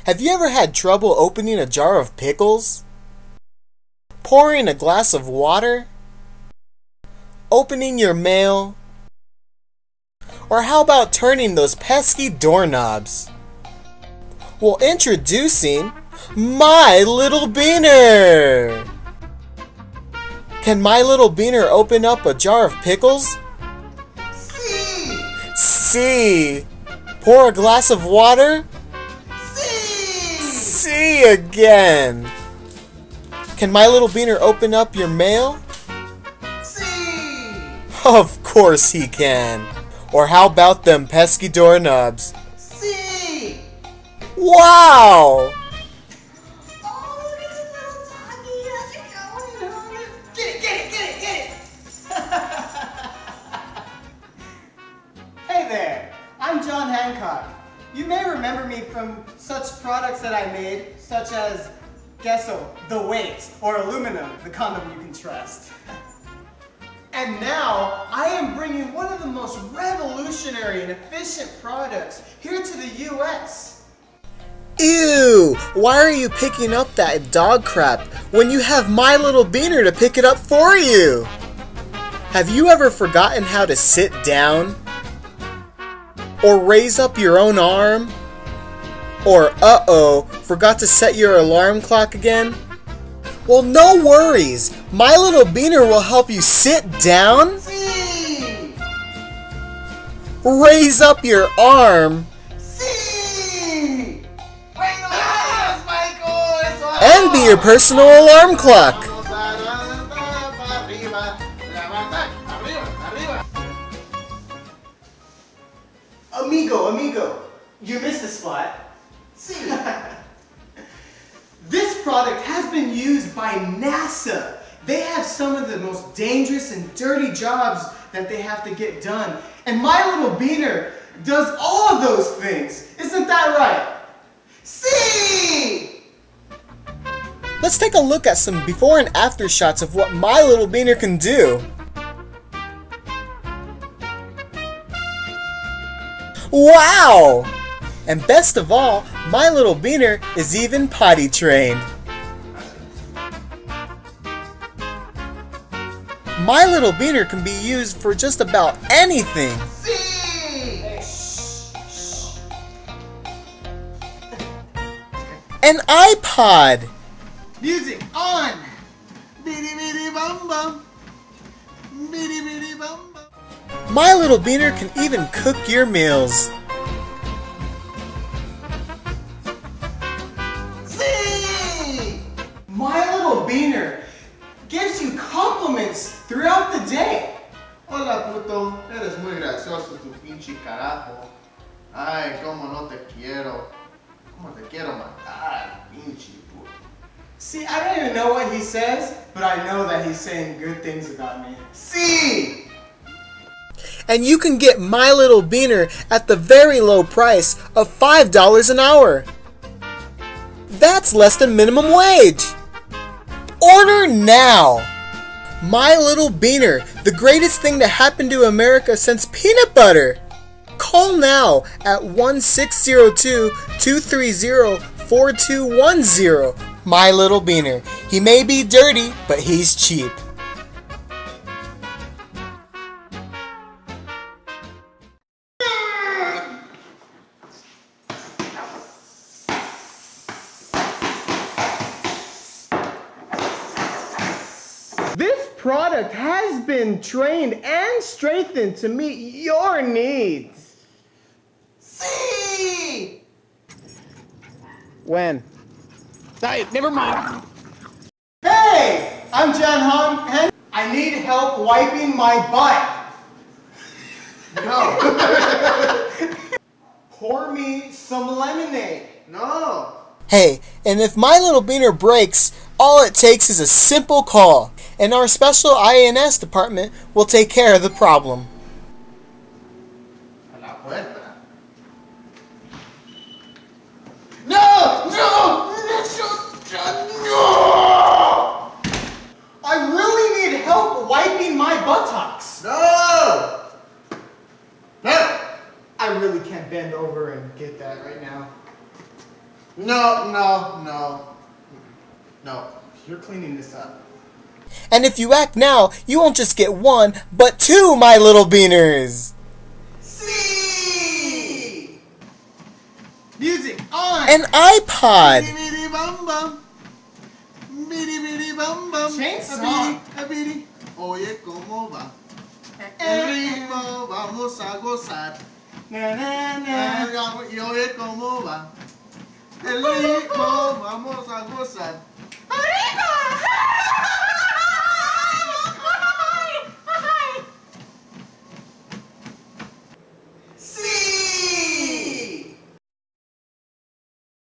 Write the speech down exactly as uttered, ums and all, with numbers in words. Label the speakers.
Speaker 1: Have you ever had trouble opening a jar of pickles? Pouring a glass of water? Opening your mail? Or how about turning those pesky doorknobs? Well, introducing My Little Beaner! Can My Little Beaner open up a jar of pickles?
Speaker 2: See!
Speaker 1: See! Pour a glass of water?
Speaker 2: See!
Speaker 1: See again! Can My Little Beaner open up your mail?
Speaker 2: See!
Speaker 1: Of course he can! Or how about them pesky doorknobs?
Speaker 2: See!
Speaker 1: Wow!
Speaker 2: Oh, look at the little doggy. How's it going, honey? Get it, get it, get it, get it! Hey there, I'm John Hancock. You may remember me from such products that I made, such as Gesso, the weight, or aluminum, the condom you can trust. And now, I am bringing one of the most revolutionary and efficient products here to the U S
Speaker 1: Ew! Why are you picking up that dog crap when you have My Little Beaner to pick it up for you? Have you ever forgotten how to sit down? Or raise up your own arm? Or uh-oh, forgot to set your alarm clock again? Well, no worries! My Little Beaner will help you sit down,
Speaker 2: See!
Speaker 1: raise up your arm,
Speaker 2: See! Yes, Michael! It's on!
Speaker 1: and be your personal alarm clock!
Speaker 2: Amigo, amigo, you missed a spot. See? This product has been used by NASA. They have some of the most dangerous and dirty jobs that they have to get done. And My Little Beaner does all of those things. Isn't that right? See!
Speaker 1: Let's take a look at some before and after shots of what My Little Beaner can do. Wow! And best of all, My Little Beaner is even potty trained. My Little Beaner can be used for just about anything.
Speaker 2: See! Hey, shh, shh.
Speaker 1: An iPod!
Speaker 2: Music on! Biddy biddy bum bum. Biddy biddy bum bum.
Speaker 1: My Little Beaner can even cook your meals.
Speaker 2: See! My Little Beaner gives you compliments throughout the day.
Speaker 3: Hola puto, eres muy gracioso tu pinche carajo. Ay, cómo no te quiero. Cómo te quiero matar, pinche puto.
Speaker 2: See, I don't even know what he says, but I know that he's saying good things about me. See!
Speaker 1: And you can get My Little Beaner at the very low price of five dollars an hour. That's less than minimum wage. Order now! My Little Beaner, the greatest thing to happen to America since peanut butter. Call now at one six zero two, two three zero, four two one zero. My Little Beaner. He may be dirty, but he's cheap.
Speaker 2: This product has been trained and strengthened to meet your needs. See!
Speaker 1: When?
Speaker 4: Never mind.
Speaker 2: Hey! I'm John Hong. I need help wiping my butt.
Speaker 3: No.
Speaker 2: Pour me some lemonade.
Speaker 3: No.
Speaker 1: Hey, and if My Little Beaner breaks, all it takes is a simple call, and our special I N S department will take care of the problem.
Speaker 3: A la puerta.
Speaker 2: No! No! No! I really need help wiping my buttocks.
Speaker 3: No. No.
Speaker 2: I really can't bend over and get that right now.
Speaker 3: No, no, no. No, you're cleaning this up.
Speaker 1: And if you act now, you won't just get one, but two My Little Beaners!
Speaker 3: See!
Speaker 2: Music on!
Speaker 1: An iPod!
Speaker 3: Bidi bum bum. Bidi bidi bum bum.
Speaker 2: Chainsaw.
Speaker 3: A bidi. Oye, ¿cómo va? El ritmo, vamos a gozar.
Speaker 2: Na, na, na.
Speaker 3: Y oye, ¿cómo va? El ritmo, vamos a gozar.